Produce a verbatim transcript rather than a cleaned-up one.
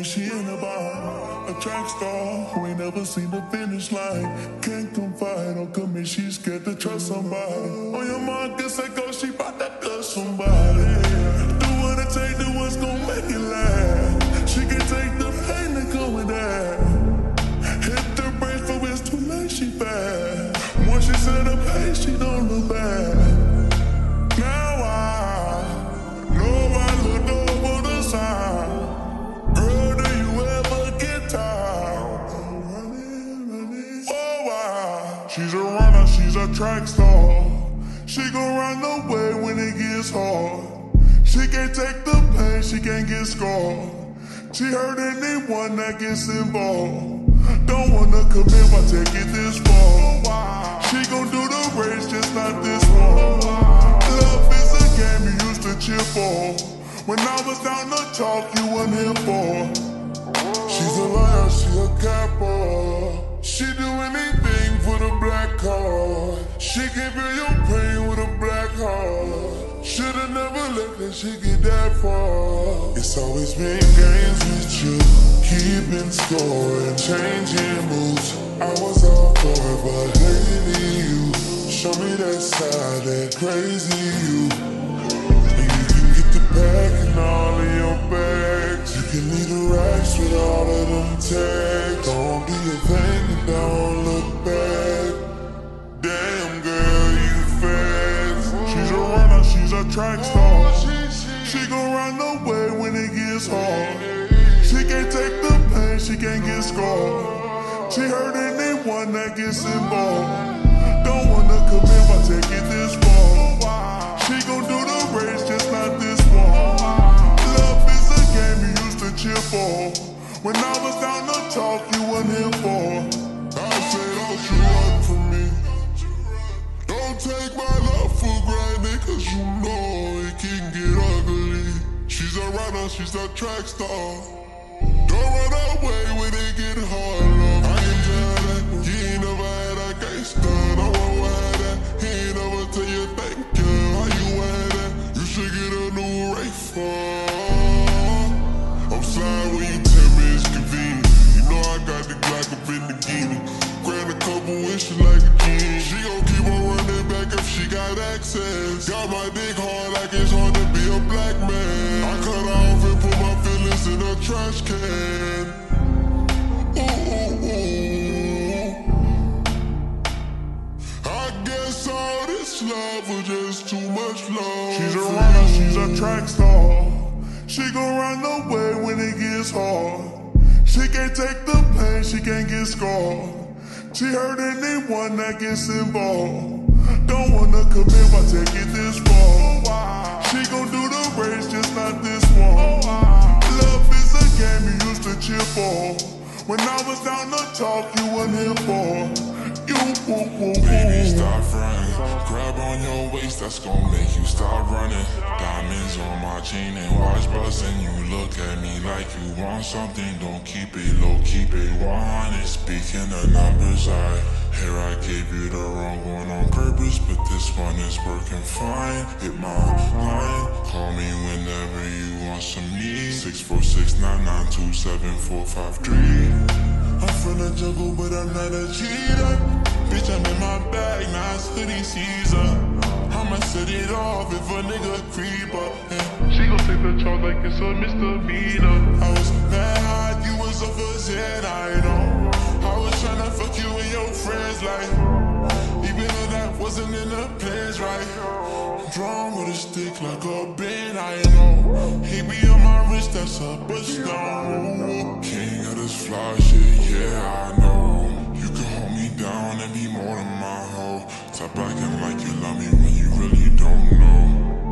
she in a bar, a track star who ain't never seen the finish line. Can't confide or commit, she's scared to trust somebody. On your mark, get set, go, she bout to cut somebody. Do what it take, do what's gon' make it last. She can take the pain that come with that. Hit the brakes, but it's too late, she fast. Once she set the pace, she don't look back. Now I know I looked over the side. Girl, do you ever get tired? Oh, why? She's a runner, she's a track star. She gon' run away when it gets hard. She can't take the pain, she can't get scarred. She hurt anyone that gets involved. Don't wanna commit, but take it this far. She gon' do the race, just not this one. Love is a game you used to cheer for. When I was down to talk, you weren't here for. She's a liar, she a capper. She do anything for the black card. She can feel your pain with a black heart. Should've never let that shit get that far. It's always been games with you, keeping score and changing moves. I was all for it, but lately you show me that side, that crazy you. And you can get the back and all of your bags. You can leave the racks with all of them tags. Don't do your thing and don't look back. Damn girl, you fast. She's a runner, she's a track star. She gon' run away when it gets hard. She can't take the pain, she can't get scarred. She hurt anyone that gets involved. Don't wanna commit, but take it this far. She gon' do the race, just not this one. Love is a game you used to cheer for. When I was down to talk, you weren't here for. I say don't you run from me. Don't take my love for granted, cause you know it can get ugly. She's a runner, she's a track star. Don't run away when it get hard, love. I can tell that you ain't never had a gangster. No one had that, he ain't never tell you thank you. How you had that? You should get a new Wraith for. I'm slide when you tell me it's convenient. You know I got the Glock up in the guinea. Grant a couple wishes like a king. She gon' keep on running back if she got access. Got my dick hard like it's hard to be a black man. I cut off and put my feelings in a trash can. Ooh, ooh, ooh. I guess all this love was just too much love. She's a runner, she's a track star. She gon' run away when it gets hard. She can't take the pain, she can't get scarred. She hurt anyone that gets involved. Don't wanna commit, but take it this far. She gon' do the race, just not this one. Love is a game you used to cheer for. When I was down to talk, you weren't here for. You, woo, woo, woo. Baby, stop running. Grab on your waist, that's gon' make you stop running. Diamonds on my chain and watch buzzing. You look at me like you want something. Don't keep it low, keep it one. Speaking of numbers, I here I gave you the wrong one on purpose, but this one is working fine. Hit my line, call me whenever you want some need. Six four six nine nine two seven four five three. I'm from the jungle, but I'm not a cheater. Bitch, I'm in my bag, now it's hoodie season. I'ma set it off if a nigga creep up. Yeah. She gon' take the charge like it's a misdemeanor. I was mad, you was a vision, I know. I was tryna fuck you and your friends, like, even though that wasn't in the plans, right? Drawn with a stick like a bin, I know. He be on my wrist, that's a bitch down. King of this fly shit, yeah, I know. You can hold me down and be more than my hoe. Stop acting like you love me when you really don't know.